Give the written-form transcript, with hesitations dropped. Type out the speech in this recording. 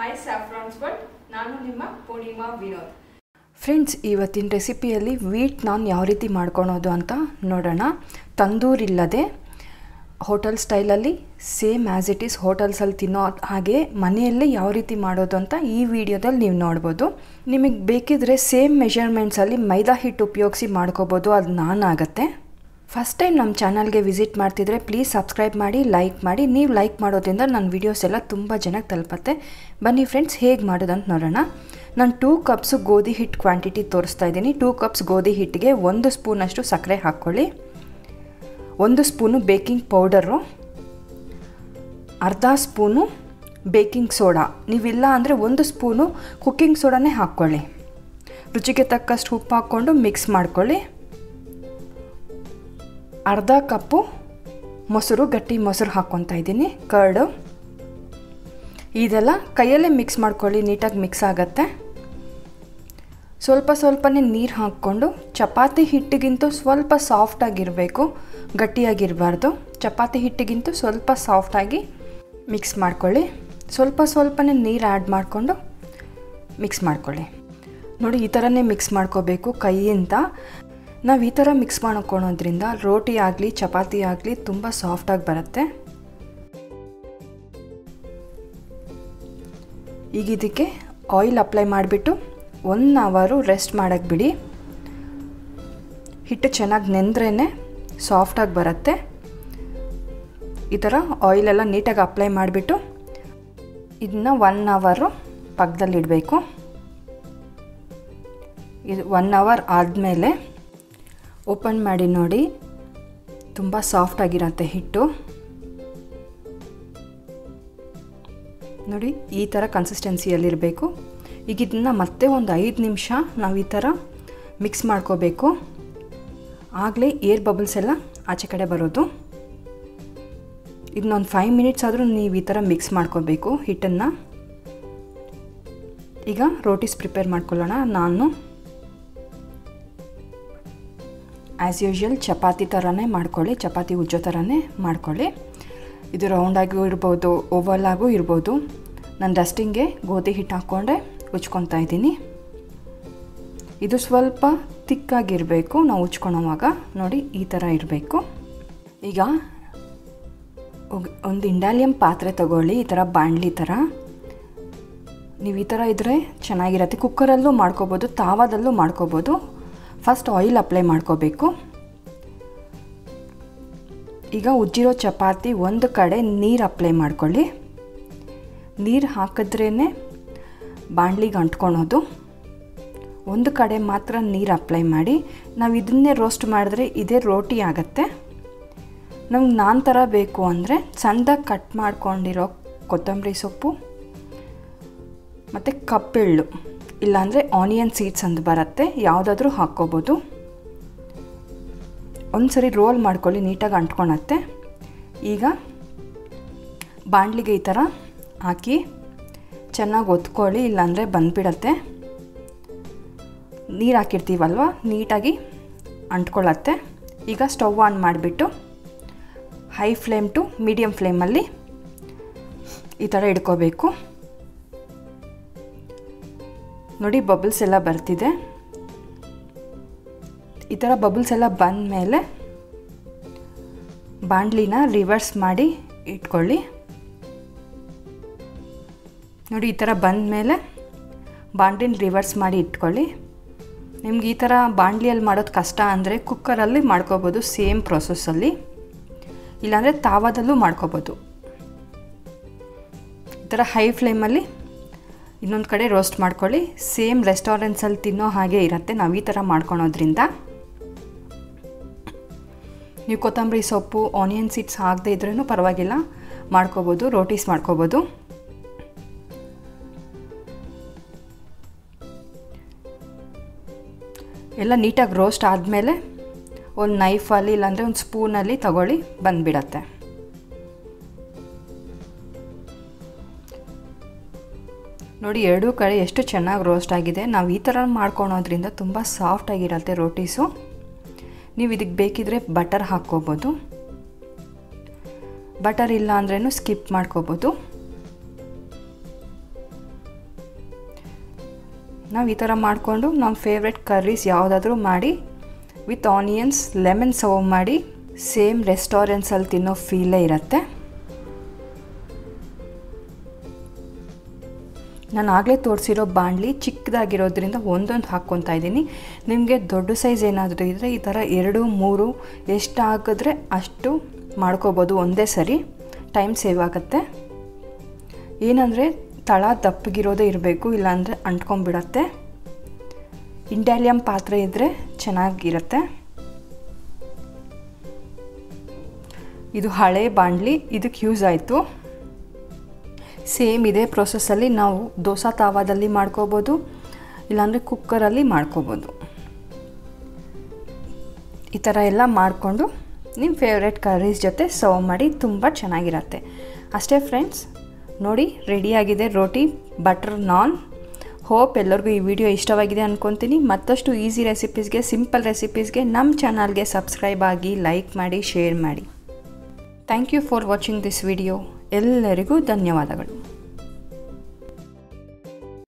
Hi Saffron's world, ನಾನು ನಿಮ್ಮ Purnima Vinod. Friends, ಇವತ್ತಿನ ರೆಸಿಪಿಯಲ್ಲಿ ವೀಟ್ ನಾನ್ ಯಾವ ರೀತಿ ಮಾಡ್ಕೊಳೋದು ಅಂತ ನೋಡೋಣ. ತಂದೂರಿಲ್ಲದೆ ಹೋಟೆಲ್ ಸ್ಟೈಲಲ್ಲಿ ಸೇಮ್ ಆ್ಯಸ್ ಇಟ್ ಈಸ್ ಹೋಟೆಲ್ಸಲ್ಲಿ ತಿನ್ನೋ ಹಾಗೆ ಮನೆಯಲ್ಲೇ ಯಾವ ರೀತಿ ಮಾಡೋದು ಅಂತ ಈ ವಿಡಿಯೋದಲ್ಲಿ ನೀವು ನೋಡ್ಬೋದು. ನಿಮಗೆ ಬೇಕಿದ್ರೆ ಸೇಮ್ ಮೆಷರ್ಮೆಂಟ್ಸಲ್ಲಿ ಮೈದಾ ಹಿಟ್ಟು ಉಪಯೋಗಿಸಿ ಮಾಡ್ಕೋಬೋದು. ಅದು ನಾನಾಗತ್ತೆ. ಫಸ್ಟ್ ಟೈಮ್ ನಮ್ಮ ಚಾನಲ್ಗೆ ವಿಸಿಟ್ ಮಾಡ್ತಿದ್ರೆ ಪ್ಲೀಸ್ ಸಬ್ಸ್ಕ್ರೈಬ್ ಮಾಡಿ, ಲೈಕ್ ಮಾಡಿ. ನೀವು ಲೈಕ್ ಮಾಡೋದ್ರಿಂದ ನನ್ನ ವೀಡಿಯೋಸ್ ಎಲ್ಲ ತುಂಬ ಜನಕ್ಕೆ ತಲುಪತ್ತೆ. ಬನ್ನಿ ಫ್ರೆಂಡ್ಸ್, ಹೇಗೆ ಮಾಡೋದಂತ ನೋಡೋಣ. ನಾನು 2 ಕಪ್ಸು ಗೋಧಿ ಹಿಟ್ಟು ಕ್ವಾಂಟಿಟಿ ತೋರಿಸ್ತಾ ಇದ್ದೀನಿ. 2 ಕಪ್ಸ್ ಗೋಧಿ ಹಿಟ್ಟಿಗೆ 1 ಸ್ಪೂನಷ್ಟು ಸಕ್ಕರೆ ಹಾಕ್ಕೊಳ್ಳಿ, 1 ಸ್ಪೂನು ಬೇಕಿಂಗ್ ಪೌಡರು, ಅರ್ಧ ಸ್ಪೂನು ಬೇಕಿಂಗ್ ಸೋಡಾ. ನೀವಿಲ್ಲ ಅಂದರೆ 1 ಸ್ಪೂನು ಕುಕ್ಕಿಂಗ್ ಸೋಡಾನೇ ಹಾಕ್ಕೊಳ್ಳಿ. ರುಚಿಗೆ ತಕ್ಕಷ್ಟು ಉಪ್ಪು ಹಾಕ್ಕೊಂಡು ಮಿಕ್ಸ್ ಮಾಡ್ಕೊಳ್ಳಿ. ಅರ್ಧ ಕಪ್ಪು ಮೊಸರು, ಗಟ್ಟಿ ಮೊಸರು ಹಾಕ್ಕೊತಾ ಇದ್ದೀನಿ, ಕರ್ಡು. ಇದೆಲ್ಲ ಕೈಯಲ್ಲೇ ಮಿಕ್ಸ್ ಮಾಡ್ಕೊಳ್ಳಿ, ನೀಟಾಗಿ ಮಿಕ್ಸ್ ಆಗುತ್ತೆ. ಸ್ವಲ್ಪನೇ ನೀರು ಹಾಕ್ಕೊಂಡು ಚಪಾತಿ ಹಿಟ್ಟಿಗಿಂತೂ ಸ್ವಲ್ಪ ಸಾಫ್ಟಾಗಿರಬೇಕು, ಗಟ್ಟಿಯಾಗಿರಬಾರ್ದು. ಚಪಾತಿ ಹಿಟ್ಟಿಗಿಂತೂ ಸ್ವಲ್ಪ ಸಾಫ್ಟಾಗಿ ಮಿಕ್ಸ್ ಮಾಡ್ಕೊಳ್ಳಿ. ಸ್ವಲ್ಪನೇ ನೀರು ಆ್ಯಡ್ ಮಾಡಿಕೊಂಡು ಮಿಕ್ಸ್ ಮಾಡ್ಕೊಳ್ಳಿ. ನೋಡಿ, ಈ ಥರನೇ ಮಿಕ್ಸ್ ಮಾಡ್ಕೋಬೇಕು ಕೈಯಿಂದ. ನಾವು ಈ ಥರ ಮಿಕ್ಸ್ ಮಾಡ್ಕೊಳೋದ್ರಿಂದ ರೋಟಿ ಆಗಲಿ ಚಪಾತಿ ಆಗಲಿ ತುಂಬ ಸಾಫ್ಟಾಗಿ ಬರುತ್ತೆ. ಈಗ ಇದಕ್ಕೆ ಆಯಿಲ್ ಅಪ್ಲೈ ಮಾಡಿಬಿಟ್ಟು 1 ಅವರು ರೆಸ್ಟ್ ಮಾಡೋಕ್ಕೆ ಬಿಡಿ. ಹಿಟ್ಟು ಚೆನ್ನಾಗಿ ನೆಂದ್ರೇ ಸಾಫ್ಟಾಗಿ ಬರುತ್ತೆ. ಈ ಥರ ಆಯಿಲೆಲ್ಲ ನೀಟಾಗಿ ಅಪ್ಲೈ ಮಾಡಿಬಿಟ್ಟು ಇದನ್ನ 1 ಅವರು ಪಕ್ಕದಲ್ಲಿಡಬೇಕು. ಇದು 1 ಅವರ್ ಆದಮೇಲೆ ಓಪನ್ ಮಾಡಿ ನೋಡಿ, ತುಂಬ ಸಾಫ್ಟಾಗಿರುತ್ತೆ ಹಿಟ್ಟು. ನೋಡಿ, ಈ ಥರ ಕನ್ಸಿಸ್ಟೆನ್ಸಿಯಲ್ಲಿರಬೇಕು. ಈಗ ಇದನ್ನು ಮತ್ತೆ ಒಂದು 5 ನಿಮಿಷ ನಾವು ಈ ಥರ ಮಿಕ್ಸ್ ಮಾಡ್ಕೋಬೇಕು. ಆಗಲೇ ಏರ್ ಬಬಲ್ಸ್ ಎಲ್ಲ ಆಚೆ ಕಡೆ ಬರೋದು. ಇದನ್ನೊಂದು 5 ಮಿನಿಟ್ಸ್ ಆದರೂ ನೀವು ಈ ಥರ ಮಿಕ್ಸ್ ಮಾಡ್ಕೋಬೇಕು ಹಿಟ್ಟನ್ನು. ಈಗ ರೋಟೀಸ್ ಪ್ರಿಪೇರ್ ಮಾಡ್ಕೊಳ್ಳೋಣ. ನಾನು ಆ್ಯಸ್ ಯೂಶ್ವಲ್ ಚಪಾತಿ ಥರನೇ ಮಾಡ್ಕೊಳ್ಳಿ, ಚಪಾತಿ ಉಜ್ಜೋ ಥರನೇ ಮಾಡ್ಕೊಳ್ಳಿ. ಇದು ರೌಂಡಾಗೂ ಇರ್ಬೋದು, ಓವಲಾಗೂ ಇರ್ಬೋದು. ನಾನು ಡಸ್ಟಿಂಗ್ಗೆ ಗೋಧಿ ಹಿಟ್ಟು ಹಾಕ್ಕೊಂಡೆ ಉಜ್ಕೊತಾ ಇದ್ದೀನಿ. ಇದು ಸ್ವಲ್ಪ ತಿಕ್ಕಾಗಿರಬೇಕು ನಾವು ಉಜ್ಕೊಳೋವಾಗ. ನೋಡಿ, ಈ ಥರ ಇರಬೇಕು. ಈಗ ಒಂದು ಇಂಡಾಲಿಯಂ ಪಾತ್ರೆ ತಗೊಳ್ಳಿ, ಈ ಥರ ಬಾಣಲಿ ಥರ. ನೀವು ಈ ಥರ ಇದ್ದರೆ ಚೆನ್ನಾಗಿರುತ್ತೆ. ಕುಕ್ಕರಲ್ಲೂ ಮಾಡ್ಕೋಬೋದು, ತಾವಾದಲ್ಲೂ ಮಾಡ್ಕೋಬೋದು. ಫಸ್ಟ್ ಆಯಿಲ್ ಅಪ್ಲೈ ಮಾಡ್ಕೋಬೇಕು. ಈಗ ಉಜ್ಜಿರೋ ಚಪಾತಿ ಒಂದು ಕಡೆ ನೀರು ಅಪ್ಲೈ ಮಾಡ್ಕೊಳ್ಳಿ. ನೀರು ಹಾಕಿದ್ರೇ ಬಾಣಲಿಗೆ ಅಂಟ್ಕೊಳೋದು. ಒಂದು ಕಡೆ ಮಾತ್ರ ನೀರು ಅಪ್ಲೈ ಮಾಡಿ. ನಾವು ಇದನ್ನೇ ರೋಸ್ಟ್ ಮಾಡಿದ್ರೆ ಇದೇ ರೋಟಿ ಆಗುತ್ತೆ. ನಮ್ಗೆ ನಾನ್ ಥರ ಬೇಕು ಅಂದರೆ ಸಣ್ಣದಾಗಿ ಕಟ್ ಮಾಡ್ಕೊಂಡಿರೋ ಕೊತ್ತಂಬರಿ ಸೊಪ್ಪು ಮತ್ತು ಕಪ್ಪೆಳ್ಳು, ಇಲ್ಲಾಂದರೆ ಆನಿಯನ್ ಸೀಡ್ಸ್ ಅಂತ ಬರುತ್ತೆ, ಯಾವುದಾದ್ರೂ ಹಾಕ್ಕೋಬೋದು. ಒಂದು ಸರಿ ರೋಲ್ ಮಾಡ್ಕೊಳ್ಳಿ, ನೀಟಾಗಿ ಅಂಟ್ಕೊಳತ್ತೆ. ಈಗ ಬಾಣಲಿಗೆ ಈ ಥರ ಹಾಕಿ ಚೆನ್ನಾಗಿ ಒತ್ಕೊಳ್ಳಿ, ಇಲ್ಲಾಂದರೆ ಬಂದುಬಿಡತ್ತೆ. ನೀರು ಹಾಕಿರ್ತೀವಲ್ವ, ನೀಟಾಗಿ ಅಂಟ್ಕೊಳ್ಳತ್ತೆ. ಈಗ ಸ್ಟವ್ ಆನ್ ಮಾಡಿಬಿಟ್ಟು ಹೈ ಫ್ಲೇಮ್ ಟು ಮೀಡಿಯಮ್ ಫ್ಲೇಮಲ್ಲಿ ಈ ಥರ ಇಡ್ಕೋಬೇಕು. ನೋಡಿ, ಬಬಲ್ಸ್ ಎಲ್ಲ ಬರ್ತಿದೆ. ಈ ಥರ ಬಬಲ್ಸ್ ಎಲ್ಲ ಬಂದ ಮೇಲೆ ಬಾಣಲಿನ ರಿವರ್ಸ್ ಮಾಡಿ ಇಟ್ಕೊಳ್ಳಿ. ನೋಡಿ, ಈ ಥರ ಬಂದ ಮೇಲೆ ಬಾಣಲಿನ ರಿವರ್ಸ್ ಮಾಡಿ ಇಟ್ಕೊಳ್ಳಿ. ನಿಮ್ಗೆ ಈ ಥರ ಬಾಣಲಿಯಲ್ಲಿ ಮಾಡೋದು ಕಷ್ಟ ಅಂದರೆ ಕುಕ್ಕರಲ್ಲಿ ಮಾಡ್ಕೋಬೋದು, ಸೇಮ್ ಪ್ರೊಸೆಸ್ಸಲ್ಲಿ. ಇಲ್ಲಾಂದರೆ ತಾವಾದಲ್ಲೂ ಮಾಡ್ಕೋಬೋದು. ಈ ಥರ ಹೈ ಫ್ಲೇಮಲ್ಲಿ ಇನ್ನೊಂದು ಕಡೆ ರೋಸ್ಟ್ ಮಾಡ್ಕೊಳ್ಳಿ. ಸೇಮ್ ರೆಸ್ಟೋರೆಂಟ್ಸಲ್ಲಿ ತಿನ್ನೋ ಹಾಗೆ ಇರುತ್ತೆ ನಾವು ಈ ಥರ ಮಾಡ್ಕೊಳೋದ್ರಿಂದ. ನೀವು ಕೊತ್ತಂಬರಿ ಸೊಪ್ಪು, ಆನಿಯನ್ ಸೀಡ್ಸ್ ಹಾಕದೇ ಇದ್ರೂ ಪರವಾಗಿಲ್ಲ, ಮಾಡ್ಕೋಬೋದು, ರೋಟೀಸ್ ಮಾಡ್ಕೋಬೋದು. ಎಲ್ಲ ನೀಟಾಗಿ ರೋಸ್ಟ್ ಆದಮೇಲೆ ಒಂದು ನೈಫಲ್ಲಿ ಇಲ್ಲಾಂದರೆ ಒಂದು ಸ್ಪೂನಲ್ಲಿ ತಗೊಳ್ಳಿ, ಬಂದುಬಿಡತ್ತೆ. ನೋಡಿ, ಎರಡೂ ಕಡೆ ಎಷ್ಟು ಚೆನ್ನಾಗಿ ರೋಸ್ಟ್ ಆಗಿದೆ. ನಾವು ಈ ಥರ ಮಾಡ್ಕೊಳೋದ್ರಿಂದ ತುಂಬ ಸಾಫ್ಟಾಗಿರುತ್ತೆ ರೋಟೀಸು. ನೀವು ಇದಕ್ಕೆ ಬೇಕಿದ್ರೆ ಬಟರ್ ಹಾಕ್ಕೋಬೋದು, ಬಟರ್ ಇಲ್ಲ ಅಂದ್ರೂ ಸ್ಕಿಪ್ ಮಾಡ್ಕೋಬೋದು. ನಾವು ಈ ಥರ ಮಾಡಿಕೊಂಡು ನಮ್ಮ ಫೇವ್ರೆಟ್ ಕರ್ರೀಸ್ ಯಾವುದಾದ್ರೂ ಮಾಡಿ ವಿತ್ ಆನಿಯನ್ಸ್ ಲೆಮನ್ ಸರ್ವ್ ಮಾಡಿ ಸೇಮ್ ರೆಸ್ಟೋರೆಂಟ್ಸಲ್ಲಿ ತಿನ್ನೋ ಫೀಲೇ ಇರುತ್ತೆ. ನಾನು ಆಗಲೇ ತೋರಿಸಿರೋ ಬಾಣಲಿ ಚಿಕ್ಕದಾಗಿರೋದ್ರಿಂದ ಒಂದೊಂದು ಹಾಕ್ಕೊತಾ ಇದ್ದೀನಿ. ನಿಮಗೆ ದೊಡ್ಡ ಸೈಜ್ ಏನಾದರೂ ಇದ್ದರೆ ಈ ಥರ 2-3 ಎಷ್ಟು ಹಾಕಿದ್ರೆ ಅಷ್ಟು ಮಾಡ್ಕೋಬೋದು ಒಂದೇ ಸರಿ, ಟೈಮ್ ಸೇವ್ ಆಗುತ್ತೆ. ಏನಂದರೆ ತಳ ದಪ್ಪಗಿರೋದೇ ಇರಬೇಕು, ಇಲ್ಲಾಂದರೆ ಅಂಟ್ಕೊಂಡ್ಬಿಡತ್ತೆ. ಇಂಡಾಲಿಯಂ ಪಾತ್ರೆ ಇದ್ದರೆ ಚೆನ್ನಾಗಿರುತ್ತೆ. ಇದು ಹಳೆ ಬಾಣಲಿ, ಇದಕ್ಕೆ ಯೂಸ್ ಆಯಿತು. ಸೇಮ್ ಇದೇ ಪ್ರೊಸೆಸ್ಸಲ್ಲಿ ನಾವು ದೋಸೆ ತಾವಾದಲ್ಲಿ ಮಾಡ್ಕೋಬೋದು, ಇಲ್ಲಾಂದರೆ ಕುಕ್ಕರಲ್ಲಿ ಮಾಡ್ಕೋಬೋದು. ಈ ಥರ ಎಲ್ಲ ಮಾಡಿಕೊಂಡು ನಿಮ್ಮ ಫೇವ್ರೆಟ್ ಕರ್ರೀಸ್ ಜೊತೆ ಸರ್ವ್ ಮಾಡಿ ತುಂಬ ಚೆನ್ನಾಗಿರುತ್ತೆ. ಅಷ್ಟೇ ಫ್ರೆಂಡ್ಸ್, ನೋಡಿ ರೆಡಿಯಾಗಿದೆ ರೋಟಿ ಬಟರ್ ನಾನ್. ಹೋಪ್ ಎಲ್ಲರಿಗೂ ಈ ವಿಡಿಯೋ ಇಷ್ಟವಾಗಿದೆ ಅಂದ್ಕೊತೀನಿ. ಮತ್ತಷ್ಟು ಈಸಿ ರೆಸಿಪೀಸ್ಗೆ, ಸಿಂಪಲ್ ರೆಸಿಪೀಸ್ಗೆ ನಮ್ಮ ಚಾನಲ್ಗೆ ಸಬ್ಸ್ಕ್ರೈಬ್ ಆಗಿ, ಲೈಕ್ ಮಾಡಿ, ಶೇರ್ ಮಾಡಿ. Thank you for watching this video. ಎಲ್ಲರಿಗೂ ಧನ್ಯವಾದಗಳು.